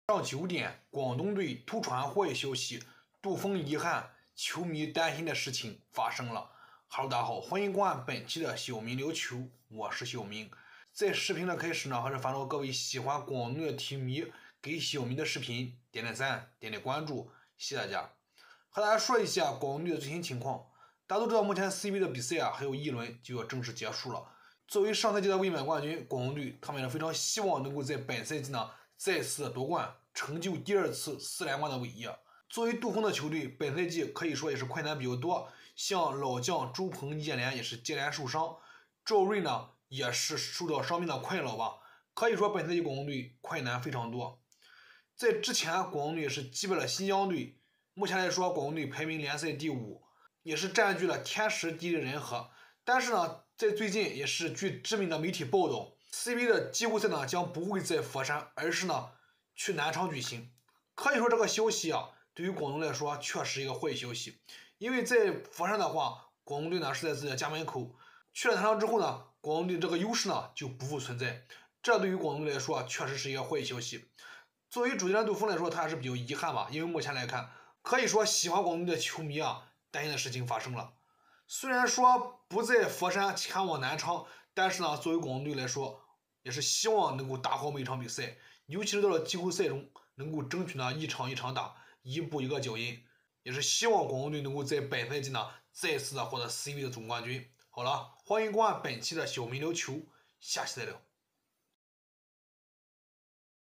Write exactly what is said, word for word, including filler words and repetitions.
上九点，广东队突传坏消息，杜锋遗憾，球迷担心的事情发生了。Hello，大家好，欢迎观看本期的小明聊球，我是小明。在视频的开始呢，还是烦劳各位喜欢广东的球迷给小明的视频点点赞、点点关注，谢谢大家。和大家说一下广东队的最新情况。大家都知道，目前 C B A 的比赛啊，还有一轮就要正式结束了。作为上赛季的卫冕冠军，广东队他们也非常希望能够在本赛季呢再次夺冠，成就第二次四连冠的伟业。作为杜锋的球队，本赛季可以说也是困难比较多，像老将周鹏、易建联也是接连受伤，赵睿呢也是受到伤病的困扰吧。可以说本赛季广东队困难非常多。在之前，广东队是击败了新疆队，目前来说，广东队排名联赛第五，也是占据了天时地利人和。但是呢，在最近也是据知名的媒体报道 ，C B A 的季后赛呢将不会在佛山，而是呢去南昌举行。可以说这个消息啊，对于广东来说确实一个坏消息，因为在佛山的话，广东队呢是在自己的家门口，去了南昌之后呢，广东队这个优势呢就不复存在，这对于广东队来说确实是一个坏消息。作为主教练杜锋来说，他还是比较遗憾吧，因为目前来看，可以说喜欢广东队的球迷啊，担心的事情发生了。虽然说不在佛山前往南昌，但是呢，作为广东队来说，也是希望能够打好每一场比赛，尤其是到了季后赛中，能够争取呢一场一场打，一步一个脚印，也是希望广东队能够在本赛季呢再次的获得 C B A 的总冠军。好了，欢迎观看本期的小明聊球，下期再聊。